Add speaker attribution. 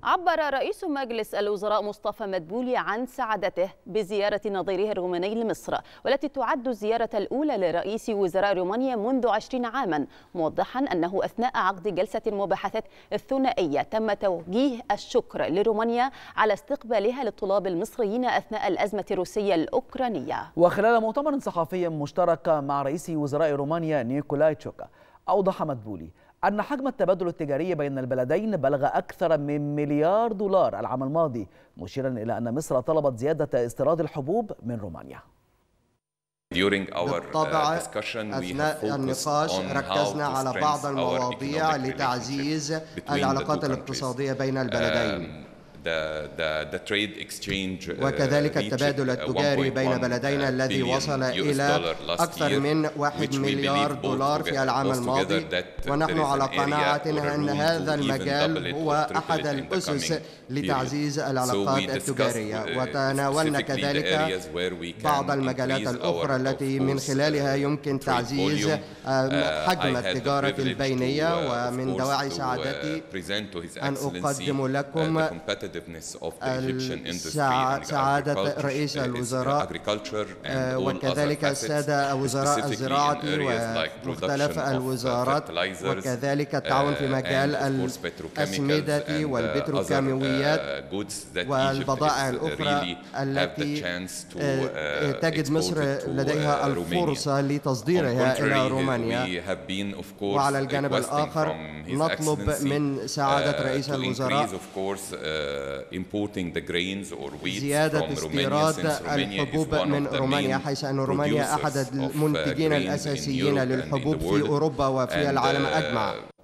Speaker 1: عبر رئيس مجلس الوزراء مصطفى مدبولي عن سعادته بزيارة نظيره الروماني لمصر، والتي تعد الزيارة الأولى لرئيس وزراء رومانيا منذ 20 عاما، موضحا أنه أثناء عقد جلسة المباحثات الثنائية تم توجيه الشكر لرومانيا على استقبالها للطلاب المصريين أثناء الأزمة الروسية الأوكرانية.
Speaker 2: وخلال مؤتمر صحفي مشترك مع رئيس وزراء رومانيا نيكولاي تشوكا، أوضح مدبولي أن حجم التبادل التجاري بين البلدين بلغ أكثر من مليار دولار العام الماضي، مشيرا إلى أن مصر طلبت زيادة استيراد الحبوب من رومانيا.
Speaker 3: بالطبع أثناء النقاش ركزنا على بعض المواضيع لتعزيز العلاقات الاقتصادية بين البلدين، وكذلك التبادل التجاري بين بلدينا الذي وصل إلى أكثر من 1 مليار دولار في العام الماضي، ونحن على قناعة أن هذا المجال هو أحد الأسس لتعزيز العلاقات التجارية. وتناولنا كذلك بعض المجالات الأخرى التي من خلالها يمكن تعزيز حجم التجارة البينية، ومن دواعي سعادتي أن أقدم لكم سعادة رئيس الوزراء وكذلك السادة وزراء الزراعة ومختلف الوزارات، وكذلك التعاون في مجال الأسمدة والبتروكيماويات والبضائع الأخرى التي تجد مصر لديها الفرصة لتصديرها إلى رومانيا. وعلى الجانب الآخر نطلب من سعادة رئيس الوزراء زيادة استيراد الحبوب من رومانيا، حيث أن رومانيا أحد المنتجين الأساسيين للحبوب في أوروبا وفي العالم أجمع.